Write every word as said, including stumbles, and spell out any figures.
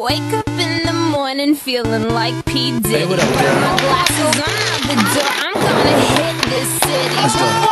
Wake up in the morning feeling like P. Diddy. Hey, what up, Put girl? my glasses on out the door. I'm gonna hit this city. Let's go.